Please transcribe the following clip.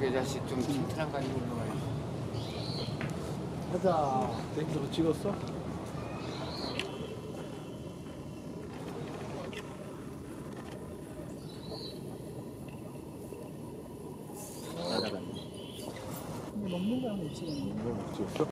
자식 좀 튼튼한 거 아니고 올라가야지. 가자. 땡겨서 찍었어? 먹는 거랑 못 찍었네. 이거 못 찍었어?